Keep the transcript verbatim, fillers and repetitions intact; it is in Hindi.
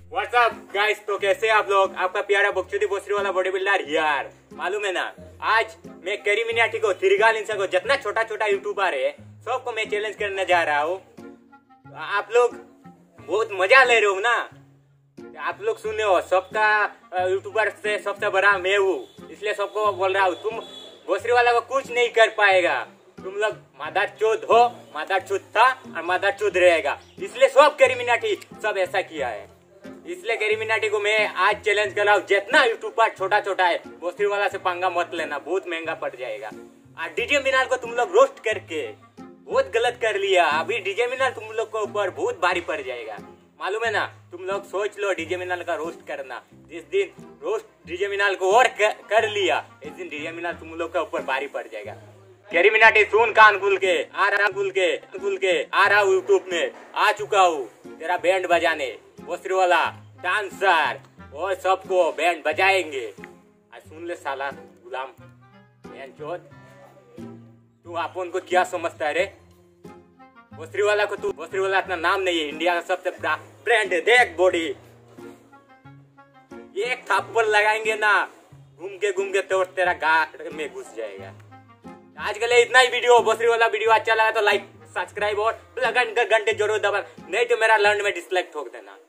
व्हाट्सअप गाइस, तो कैसे आप लोग। आपका प्यारा बकचोदी बोसरी वाला बॉडी बिल्डर यार, मालूम है ना, आज मैं करी मिनाटी को थिरगाल इंसान को जितना छोटा छोटा यूट्यूबर है सबको मैं चैलेंज करने जा रहा हूँ। आप लोग बहुत मजा ले रहे हो ना। आप लोग सुने हो सबका यूट्यूबर से सबसे बड़ा मैं हूँ, इसलिए सबको बोल रहा हूँ तुम बोसरी वाला को कुछ नहीं कर पाएगा। तुम लोग मादार चोद हो, मादार चोद था और मादार चोद रहेगा, इसलिए सब करी मिनाटी सब ऐसा किया है। इसलिए करी मिनाटी को मैं आज चैलेंज कर रहा हूँ, जितना यूट्यूबर छोटा छोटा है बोसरी वाला से पंगा मत लेना, बहुत महंगा पड़ जाएगा। और डीजे मिनाल को तुम लोग रोस्ट करके बहुत गलत कर लिया। अभी डीजे मिनाल तुम लोग को ऊपर बहुत भारी पड़ जाएगा, मालूम है ना। तुम लोग सोच लो डीजे मिनाल का रोस्ट करना, जिस दिन रोस्ट डीजे मिनाल को और कर, कर लिया इस दिन डीजे मिनाल तुम लोग का ऊपर भारी पड़ जाएगा। करी मिनाटी सुन, कान खुल के आ रहा, खुल के खुल के आ रहा हूँ, यूट्यूब में आ चुका हूँ तेरा बैंड बजाने। बोसरी वाला डांसर और सबको बैंड बजाएंगे। आज सुन ले साला गुलाम चोद, तू अपन को क्या समझता है रे। बोसरी वाला को तू बोसरी वाला इतना नाम नहीं है, इंडिया का सबसे बड़ा ब्रांड है। देख बॉडी, एक थप्पड़ लगाएंगे ना, घूम के घूम के तो तेरा गाड़ में घुस जाएगा। आज के लिए इतना ही वीडियो। बोसरी वाला वीडियो अच्छा लगा तो लाइक, सब्सक्राइब और घंटे जरूर दबा, नहीं तो मेरा लर्न में डिसलाइक ठोक देना।